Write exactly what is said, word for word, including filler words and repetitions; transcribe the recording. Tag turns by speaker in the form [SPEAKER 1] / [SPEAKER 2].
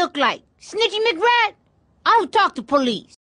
[SPEAKER 1] look like? Snitchey McRat? I don't talk to police.